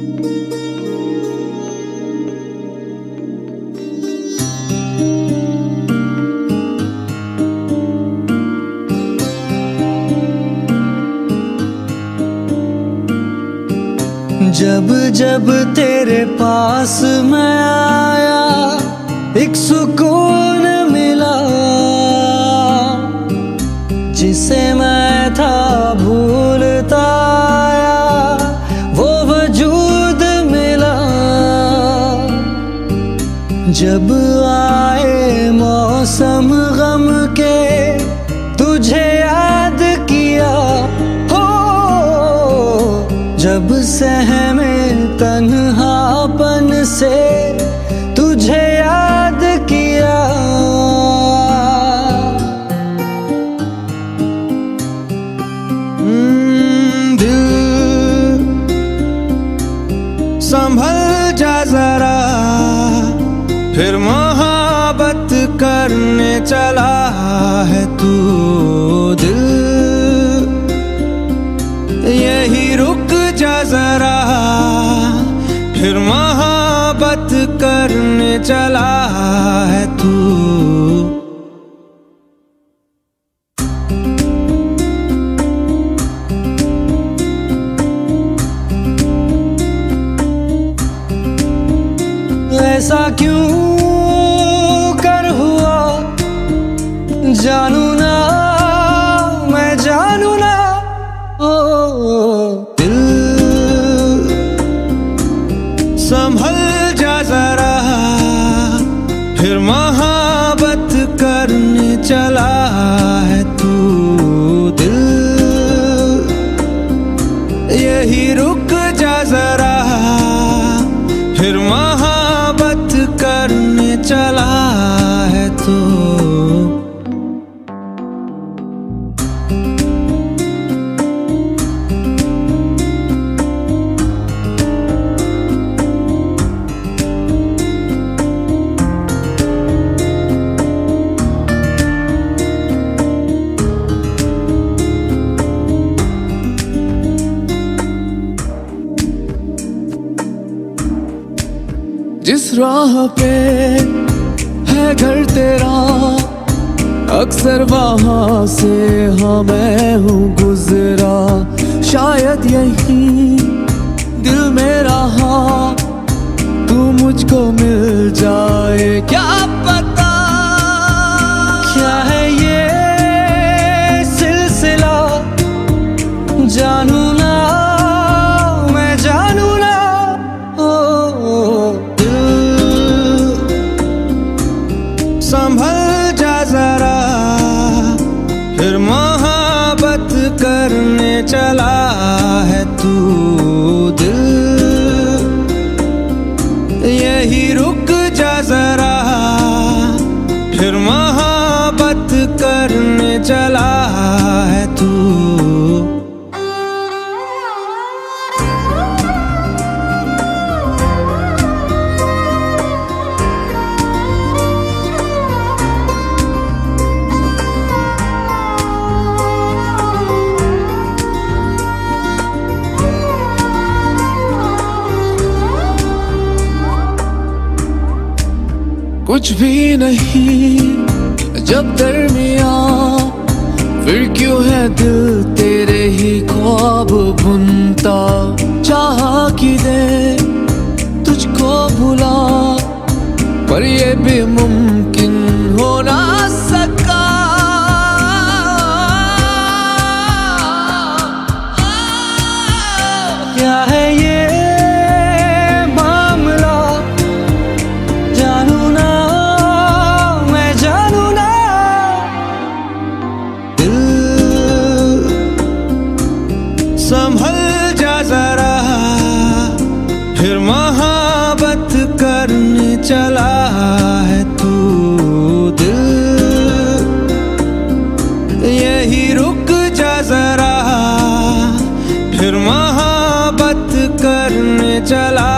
जब जब तेरे पास मैं आया एक सुकून मिला, जिसे मैं था भूलता आया वो वजूद मिला। जब आए मौसम गम के तुझे याद किया, जब सहमे तन्हापन से तुझे याद किया। दिल संभल जा जरा, फिर मोहब्बत करने चला है तू। दिल यही रुक जा जरा, फिर मोहब्बत करने चला है तू। ऐसा क्यों कर हुआ जानू ना, मैं जानू ना। दिल संभल जा जरा, फिर मोहब्बत करने चला है तू। दिल यही रुक जा जरा, फिर मोहब्बत करने चला है तू। जिस राह पे है घर तेरा, अक्सर वहां से हाँ मैं हूँ गुजरा। शायद यही दिल में रहा, तू मुझको मिल जाए क्या पता। क्या है ये सिलसिला जानू ना, मैं जानू ना। संभल जा जरा, फिर मोहब्बत करने चला है तू। दिल यही रुक जा जरा, फिर मोहब्बत करने चला है तू। कुछ भी नहीं जब दरमियाँ, फिर क्यों है दिल तेरे ही ख्वाब बुनता। चाहा कि दे तुझको भुला, पर ये भी मुमकिन हो ना सका। क्या है ये संभल जा जरा, फिर मोहब्बत करने चला है तू। दिल यही रुक जा जरा, फिर मोहब्बत करने चला